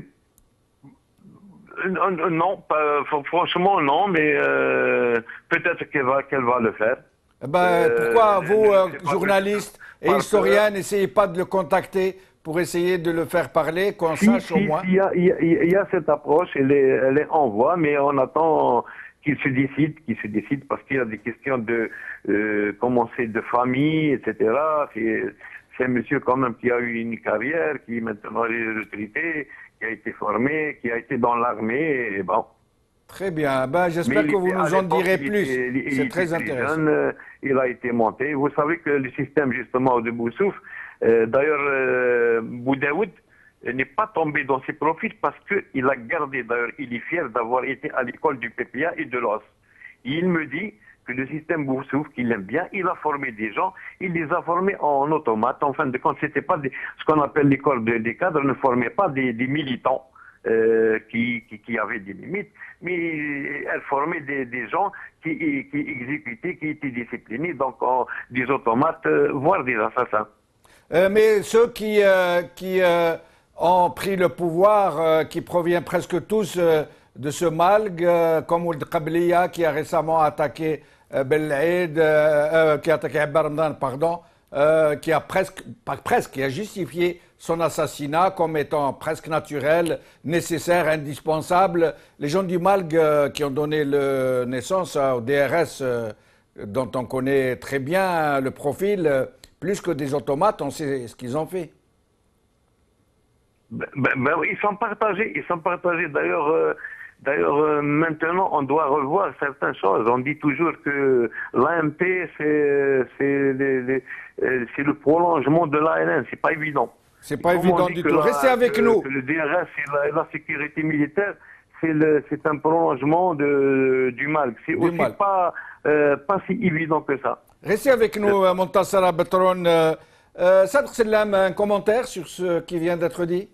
non, non pas, franchement non, mais euh, peut-être qu'elle va, qu'elle va le faire. Ben, euh, pourquoi vous, euh, journalistes et historiens, n'essayez pas de le contacter pour essayer de le faire parler, qu'on si, sache si, au moins? Il y, y, y a cette approche, elle est, elle est en voie, mais on attend qu'il se décide, qu'il se décide, parce qu'il y a des questions de euh, comment c'est de famille, et cetera. C'est un monsieur quand même qui a eu une carrière, qui maintenant est retraité, qui a été formé, qui a été dans l'armée, et bon. Très bien. Ben, j'espère que vous nous en direz plus. C'est très intéressant. Jeune, il a été monté. Vous savez que le système justement de Boussouf, euh, d'ailleurs, euh, Boudaoud n'est pas tombé dans ses profils parce qu'il a gardé, d'ailleurs, il est fier d'avoir été à l'école du P P A et de l'O S. Il me dit que le système Boussouf, qu'il aime bien, il a formé des gens, il les a formés en automate. En fin de compte, c'était pas des, ce qu'on appelle l'école de, des cadres, ne formait pas des, des militants. Euh, qui, qui, qui avaient des limites, mais elle formait des, des gens qui, qui exécutaient, qui étaient disciplinés, donc en, des automates, euh, voire des assassins. Euh, mais ceux qui, euh, qui euh, ont pris le pouvoir, euh, qui proviennent presque tous euh, de ce Malg, euh, comme Ould Qabliya qui a récemment attaqué euh, Belaïd, euh, qui a attaqué Abba Ramdan, pardon, euh, qui a presque, pas presque, qui a justifié son assassinat comme étant presque naturel, nécessaire, indispensable. Les gens du Malg euh, qui ont donné le, naissance au D R S, euh, dont on connaît très bien le profil, euh, plus que des automates, on sait ce qu'ils ont fait. Ben, ben, ben, ils sont partagés, ils sont partagés. D'ailleurs, euh, d'ailleurs, euh, maintenant, on doit revoir certaines choses. On dit toujours que l'A M P, c'est c'est le prolongement de l'A N N. C'est pas évident. C'est pas évident du tout. Restez avec nous. Que le D R S et la, la sécurité militaire, c'est un prolongement de, du Malg. C'est aussi mal. pas euh, pas si évident que ça. Restez avec nous, euh, Montassara Betron. Euh, euh, Sadr Sellam, un commentaire sur ce qui vient d'être dit?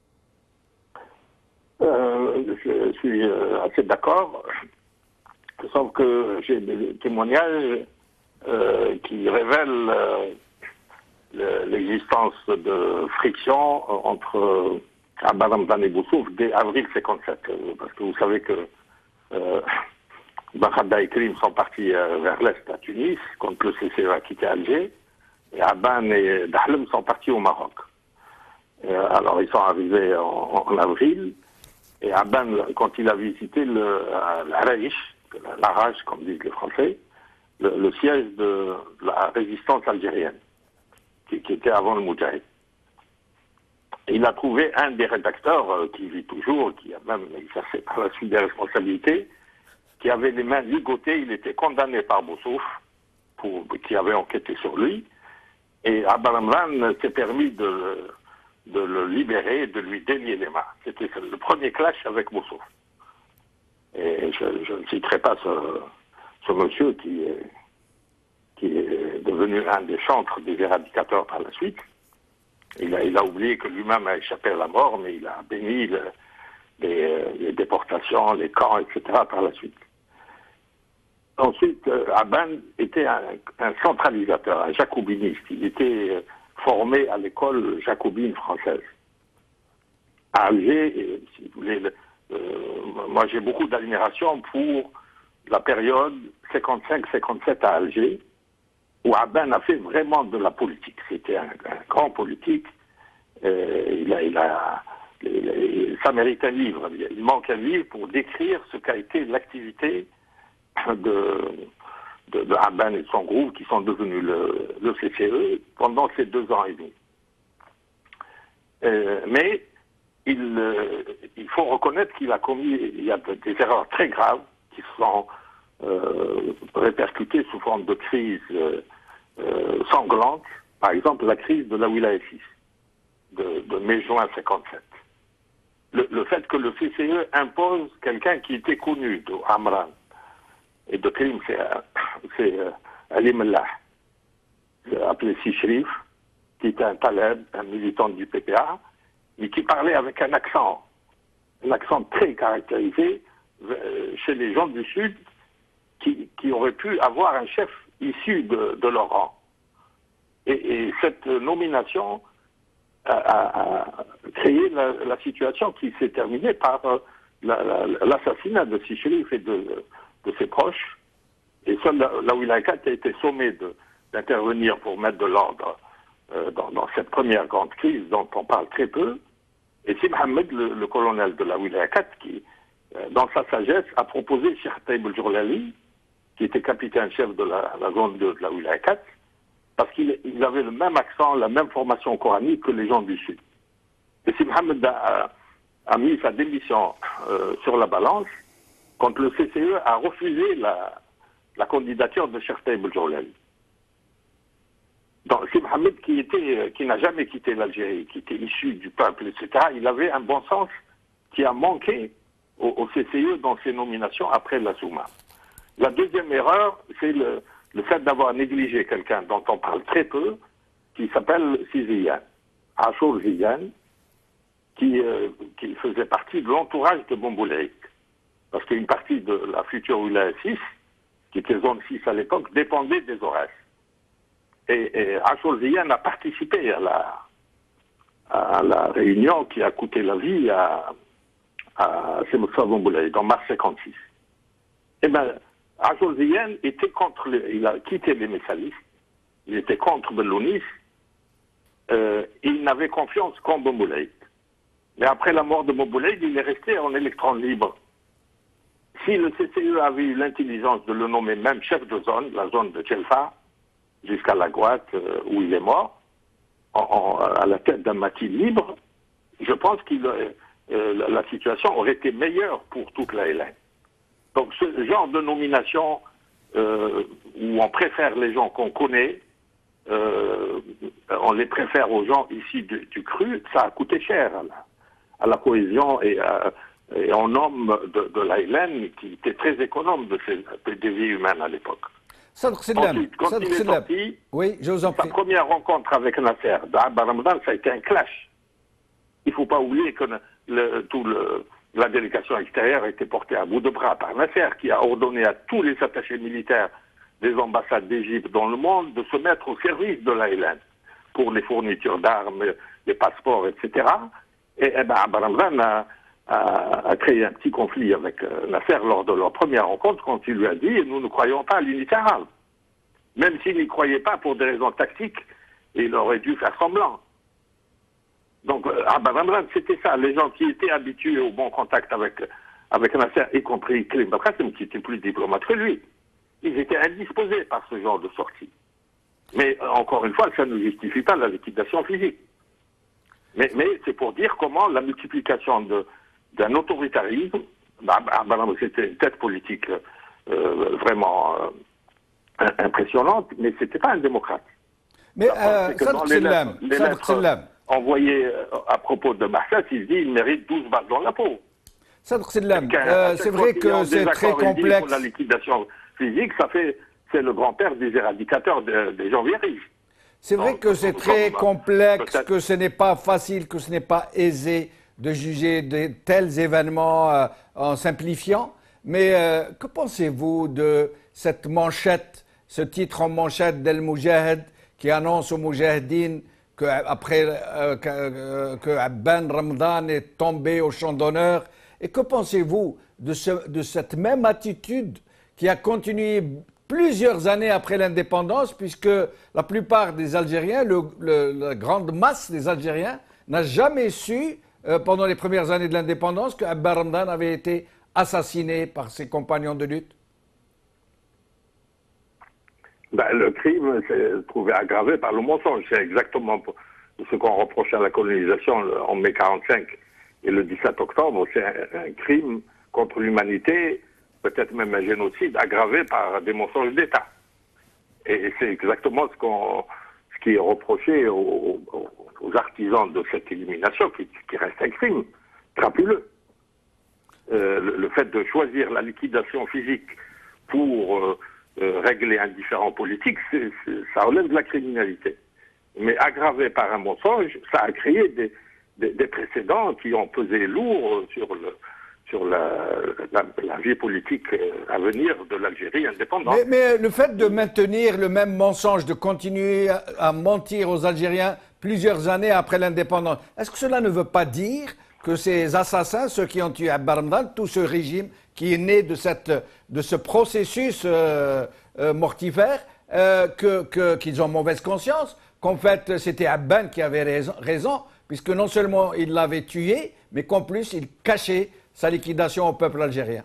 euh, Je suis assez d'accord, sauf que j'ai des témoignages euh, qui révèlent euh, l'existence de friction entre Abba Ramdan et Boussouf dès avril cinquante-sept. Parce que vous savez que euh, Bakhada et Krim sont partis euh, vers l'est à Tunis, quand le C C E a quitté Alger, et Abban et Dahlem sont partis au Maroc. Et, alors ils sont arrivés en, en avril, et Abban, quand il a visité le l'Araïch, l'Araj comme disent les Français, le, le siège de la résistance algérienne, qui, qui était avant le Moudjahid. Il a trouvé un des rédacteurs euh, qui vit toujours, qui a même exercé par la suite des responsabilités, qui avait les mains ligotées. Il était condamné par Boussouf, pour, qui avait enquêté sur lui, et Abba Ramdan s'est permis de, de le libérer, de lui délier les mains. C'était le premier clash avec Boussouf. Et je, je ne citerai pas ce, ce monsieur qui est, qui est devenu un des chantres des éradicateurs par la suite. Il a, il a oublié que lui-même a échappé à la mort, mais il a béni le, les, les déportations, les camps, et cetera par la suite. Ensuite, euh, Abban était un, un centralisateur, un jacobiniste. Il était formé à l'école jacobine française. À Alger, et, si vous voulez, le, euh, moi j'ai beaucoup d'admiration pour la période cinquante-cinq cinquante-sept à Alger, où Abban a fait vraiment de la politique. C'était un, un grand politique. Euh, il a, il a, il a, ça mérite un livre. Il manque un livre pour décrire ce qu'a été l'activité de, de, de Abban et de son groupe, qui sont devenus le, le C C E, pendant ces deux ans et demi. Euh, mais il, euh, il faut reconnaître qu'il a commis il y a des erreurs très graves qui sont euh, répercutées sous forme de crises euh, euh, sanglantes. Par exemple, la crise de la Wilaya six, de, de mai-juin cinquante-sept. Le, le fait que le C C E impose quelqu'un qui était connu, de Amran, et de crime, c'est euh, Ali Mellah, appelé Sichrif, qui était un taleb, un militant du P P A, mais qui parlait avec un accent, un accent très caractérisé euh, chez les gens du Sud, qui, qui auraient pu avoir un chef issu de, de leur rang. Et, et cette nomination a, a, a créé la, la situation qui s'est terminée par euh, l'assassinat de Sichrif et de, de ses proches. Et seul la, la Wilaya quatre a été sommée d'intervenir pour mettre de l'ordre euh, dans, dans cette première grande crise dont on parle très peu. Et c'est Mohamed, le, le colonel de la Wilaya quatre, qui, euh, dans sa sagesse, a proposé Cheikh Taïb el-Jourlali, qui était capitaine-chef de la, la zone deux de la Wilaya quatre, parce qu'il il avait le même accent, la même formation coranique que les gens du Sud. Et si Mohamed a, a mis sa démission euh, sur la balance, quand le C C E a refusé la, la candidature de Cheikh Taïb el-Jourlali. Donc, si Mohamed, qui, était, qui n'a jamais quitté l'Algérie, qui était issu du peuple, et cetera, il avait un bon sens qui a manqué au, au C C E dans ses nominations après la Souma. La deuxième erreur, c'est le, le fait d'avoir négligé quelqu'un dont on parle très peu, qui s'appelle Ziyan, Achour Ziyan, qui, euh, qui faisait partie de l'entourage de Boumboulaïk. Parce qu'une partie de la future Wilaya six, qui était zone six à l'époque, dépendait des Aurès. Et, et Achour Ziyan a participé à la, à la réunion qui a coûté la vie à, à Semoussa Boumboulaïk, en mars cinquante-six. Eh bien, Achour Ziyan était contre, les, il a quitté les Messalistes, il était contre Belounis, euh, il n'avait confiance qu'en Boumboulaïk. Mais après la mort de Boumboulaïk, il est resté en électron libre. Si le C C E avait eu l'intelligence de le nommer même chef de zone, la zone de Tchelfa, jusqu'à la Gouate, euh, où il est mort, en, en, à la tête d'un matin libre, je pense que euh, la situation aurait été meilleure pour toute la L N. Donc ce genre de nomination euh, où on préfère les gens qu'on connaît, euh, on les préfère aux gens ici du, du cru, ça a coûté cher à la, à la cohésion et, à, et en homme de, de la L N qui était très économe de ces, des vies humaines à l'époque. Ensuite, quand il est sorti, oui, je vous en prie. Sa première rencontre avec Nasser d'Abba Ramadan, ça a été un clash. Il ne faut pas oublier que le, tout le, la délégation extérieure a été portée à bout de bras par Nasser, qui a ordonné à tous les attachés militaires des ambassades d'Égypte dans le monde de se mettre au service de la L N pour les fournitures d'armes, les passeports, et cetera. Et, et ben, Abba Ramadan a, a, a créé un petit conflit avec euh, Nasser lors de leur première rencontre quand il lui a dit « nous ne croyons pas à l'unité arabe ». Même s'il n'y croyait pas pour des raisons tactiques, il aurait dû faire semblant. Donc, euh, Abba Ramadan, c'était ça. Les gens qui étaient habitués au bon contact avec, avec Nasser, y compris Karim Belkacem, qui était plus diplomate que lui, ils étaient indisposés par ce genre de sortie. Mais, euh, encore une fois, ça ne justifie pas la liquidation physique. Mais, mais c'est pour dire comment la multiplication d'un autoritarisme, bah, bah, c'était une tête politique euh, vraiment euh, impressionnante, mais ce n'était pas un démocrate. Mais euh, les lettres, les lettres envoyées à propos de Marsat, il dit il mérite douze balles dans la peau. Euh, c'est vrai que c'est très complexe. Pour la liquidation physique, ça fait, c'est le grand-père des éradicateurs de, des gens riches. C'est vrai que c'est très complexe, que ce n'est pas facile, que ce n'est pas aisé de juger de tels événements euh, en simplifiant. Mais euh, que pensez-vous de cette manchette, ce titre en manchette d'El Moujahid qui annonce aux Moujahidines qu'après euh, que, euh, que Ben Ramadan est tombé au champ d'honneur? Et que pensez-vous de, ce, de cette même attitude qui a continué plusieurs années après l'indépendance, puisque la plupart des Algériens, le, le, la grande masse des Algériens, n'a jamais su, euh, pendant les premières années de l'indépendance, que Abba Ramadan avait été assassiné par ses compagnons de lutte? Ben, le crime s'est trouvé aggravé par le mensonge. C'est exactement ce qu'on reproche à la colonisation en mai quarante-cinq et le dix-sept octobre. C'est un, un crime contre l'humanité peut-être même un génocide aggravé par des mensonges d'État. Et c'est exactement ce, qu'on, ce qui est reproché aux, aux, aux artisans de cette élimination, qui, qui reste un crime crapuleux. Euh, le, le fait de choisir la liquidation physique pour euh, euh, régler un différend politique, c'est, c'est, ça relève de la criminalité. Mais aggravé par un mensonge, ça a créé des, des, des précédents qui ont pesé lourd sur, le, sur la, la, la vie politique à venir de l'Algérie indépendante. Mais, mais le fait de maintenir le même mensonge, de continuer à, à mentir aux Algériens plusieurs années après l'indépendance, est-ce que cela ne veut pas dire que ces assassins, ceux qui ont tué Abba Ramdan, tout ce régime qui est né de, cette, de ce processus euh, euh, mortifère, euh, que, que, qu'ils ont mauvaise conscience, qu'en fait c'était Abban qui avait raison, raison, puisque non seulement il l'avait tué, mais qu'en plus il cachait sa liquidation au peuple algérien?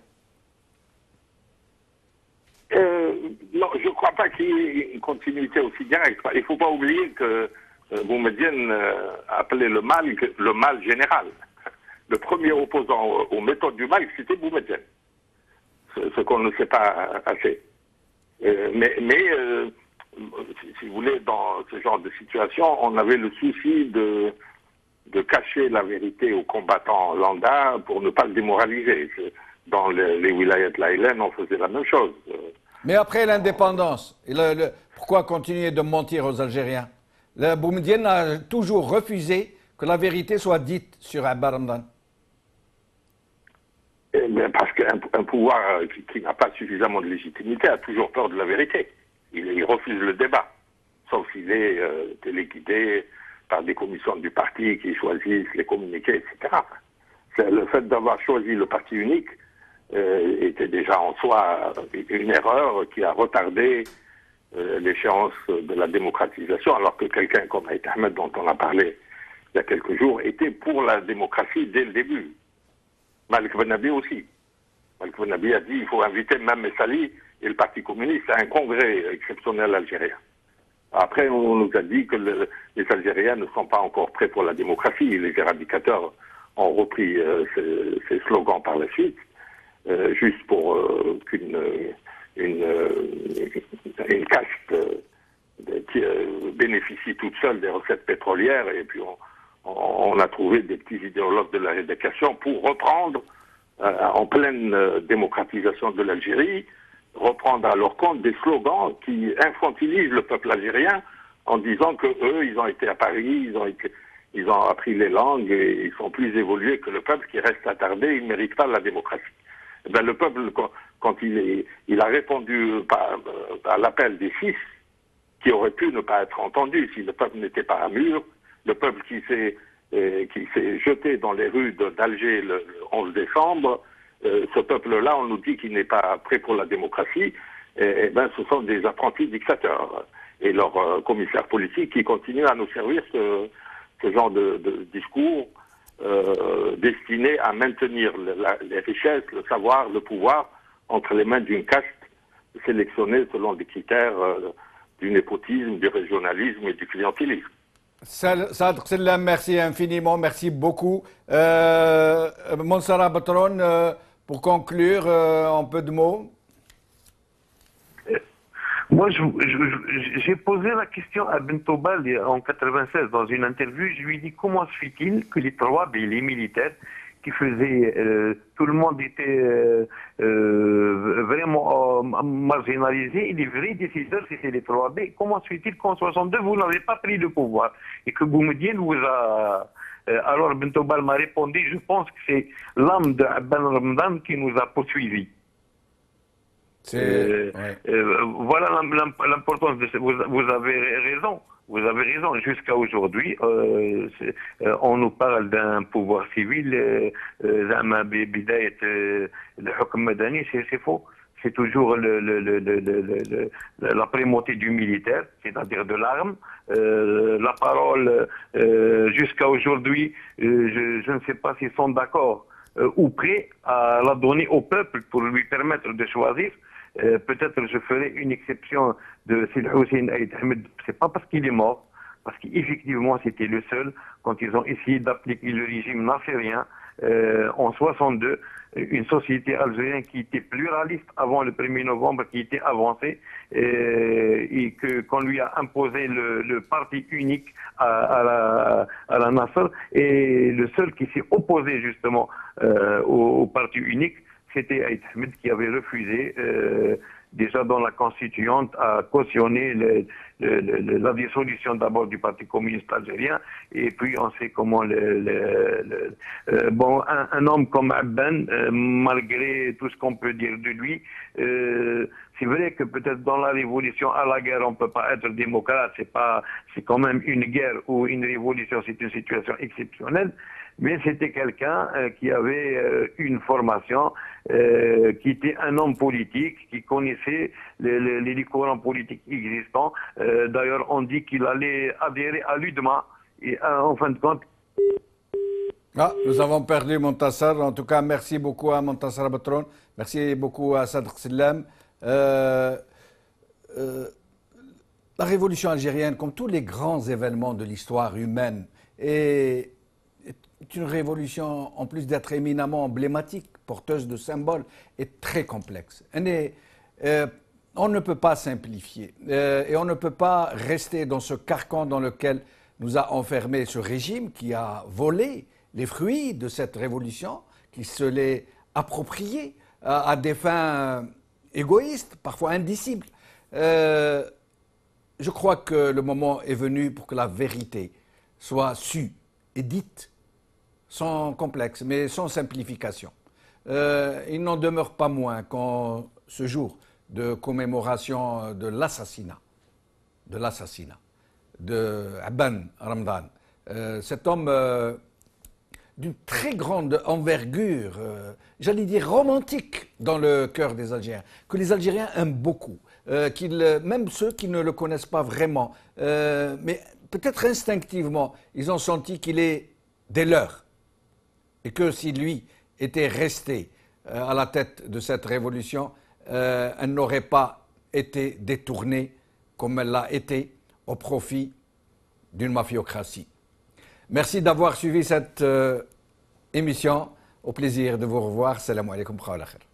euh, Non, je ne crois pas qu'il y ait une continuité aussi directe. Il ne faut pas oublier que euh, Boumedienne euh, appelait le mal le mal général. Le premier opposant aux méthodes du mal, c'était Boumedienne. Ce, ce qu'on ne sait pas assez. Euh, mais, mais euh, si, si vous voulez, dans ce genre de situation, on avait le souci de, de cacher la vérité aux combattants lambda pour ne pas le démoraliser. Dans les, les wilayas de l'Aïlen, on faisait la même chose. Mais après l'indépendance, le, le, pourquoi continuer de mentir aux Algériens? Le Boumedienne a toujours refusé que la vérité soit dite sur Abba Ramdan. Eh bien, parce qu'un un pouvoir qui, qui n'a pas suffisamment de légitimité a toujours peur de la vérité. Il, il refuse le débat, sauf s'il est euh, téléguidé par des commissions du parti qui choisissent les communiqués, et cetera. C'est le fait d'avoir choisi le parti unique euh, était déjà en soi une erreur qui a retardé euh, l'échéance de la démocratisation, alors que quelqu'un comme Aït Ahmed, dont on a parlé il y a quelques jours, était pour la démocratie dès le début. Malik Benabi aussi. Malik Benabi a dit qu'il faut inviter Mme Messali et le Parti communiste à un congrès exceptionnel algérien. Après, on nous a dit que le, les Algériens ne sont pas encore prêts pour la démocratie. Les éradicateurs ont repris euh, ces, ces slogans par la suite, euh, juste pour euh, qu'une une, une caste euh, qui euh, bénéficie toute seule des recettes pétrolières, et puis on, on a trouvé des petits idéologues de la rééducation pour reprendre, euh, en pleine euh, démocratisation de l'Algérie, reprendre à leur compte des slogans qui infantilisent le peuple algérien en disant que eux, ils ont été à Paris, ils ont, été, ils ont appris les langues et ils sont plus évolués que le peuple qui reste attardé, il ne mérite pas la démocratie. Et bien, le peuple, quand, quand il, est, il a répondu par, à l'appel des six, qui aurait pu ne pas être entendu si le peuple n'était pas à mur, le peuple qui s'est euh, qui s'est jeté dans les rues d'Alger le, le onze décembre, euh, ce peuple-là, on nous dit qu'il n'est pas prêt pour la démocratie, et, et ben ce sont des apprentis dictateurs. Et leurs euh, commissaires politiques qui continuent à nous servir ce, ce genre de, de discours euh, destiné à maintenir le, la, les richesses, le savoir, le pouvoir entre les mains d'une caste sélectionnée selon des critères euh, du népotisme, du régionalisme et du clientélisme. Sadr Sellam, merci infiniment, merci beaucoup. Euh, Monsara Batron, euh, pour conclure, euh, en peu de mots. Moi, j'ai posé la question à Bentobal en quatre-vingt-seize dans une interview. Je lui ai dit comment se fait-il que les trois, les militaires, qui faisaient, euh, tout le monde était euh, euh, vraiment euh, marginalisé, et les vrais décideurs c'était les trois B. Comment se fait-il qu'en soixante-deux vous n'avez pas pris le pouvoir et que Boumedienne vous a... Euh, alors Bentobal m'a répondu, je pense que c'est l'âme de Abba Ramdan qui nous a poursuivis. Euh, ouais. euh, voilà l'importance de vous, vous avez raison. Vous avez raison. Jusqu'à aujourd'hui, euh, euh, on nous parle d'un pouvoir civil. Zama bidayat le hukm madani, c'est faux. C'est toujours le, le, le, le, le, la primauté du militaire, c'est-à-dire de l'arme. Euh, la parole, euh, jusqu'à aujourd'hui, euh, je, je ne sais pas s'ils sont d'accord euh, ou prêts à la donner au peuple pour lui permettre de choisir. Euh, peut-être je ferai une exception de Sid Hussein Aït Ahmed, c'est pas parce qu'il est mort, parce qu'effectivement c'était le seul, quand ils ont essayé d'appliquer le régime nassérien euh, en soixante-deux, une société algérienne qui était pluraliste avant le premier novembre, qui était avancée, et, et que qu'on lui a imposé le, le parti unique à, à la à la Nasser, et le seul qui s'est opposé justement euh, au, au parti unique, c'était Aït Ahmed, qui avait refusé euh, déjà dans la constituante à cautionner le, le, le, la dissolution d'abord du Parti communiste algérien, et puis on sait comment le, le, le euh, bon un, un homme comme Abban, euh, malgré tout ce qu'on peut dire de lui, euh, c'est vrai que peut-être dans la révolution à la guerre on peut pas être démocrate, c'est pas c'est quand même une guerre ou une révolution, c'est une situation exceptionnelle. Mais c'était quelqu'un euh, qui avait euh, une formation, euh, qui était un homme politique, qui connaissait les, les, les courants politiques existants. Euh, D'ailleurs, on dit qu'il allait adhérer à l'U D M A. Et euh, en fin de compte... Ah, nous avons perdu Montassar. En tout cas, merci beaucoup à Montassar Abatron. Merci beaucoup à Sadr Salem. Euh, euh, la révolution algérienne, comme tous les grands événements de l'histoire humaine, est... C'est une révolution, en plus d'être éminemment emblématique, porteuse de symboles, est très complexe. Est, euh, on ne peut pas simplifier euh, et on ne peut pas rester dans ce carcan dans lequel nous a enfermé ce régime qui a volé les fruits de cette révolution, qui se l'est approprié à, à des fins égoïstes, parfois indicibles. Euh, je crois que le moment est venu pour que la vérité soit sue et dite, sans complexe, mais sans simplification. Euh, il n'en demeure pas moins qu'en ce jour de commémoration de l'assassinat, de l'assassinat de Abban Ramdan, euh, cet homme euh, d'une très grande envergure, euh, j'allais dire romantique dans le cœur des Algériens, que les Algériens aiment beaucoup, euh, qu'ils, même ceux qui ne le connaissent pas vraiment, euh, mais peut-être instinctivement, ils ont senti qu'il est des leurs. Et que si lui était resté euh, à la tête de cette révolution, euh, elle n'aurait pas été détournée comme elle l'a été au profit d'une mafiocratie. Merci d'avoir suivi cette euh, émission. Au plaisir de vous revoir. Salam alaikum.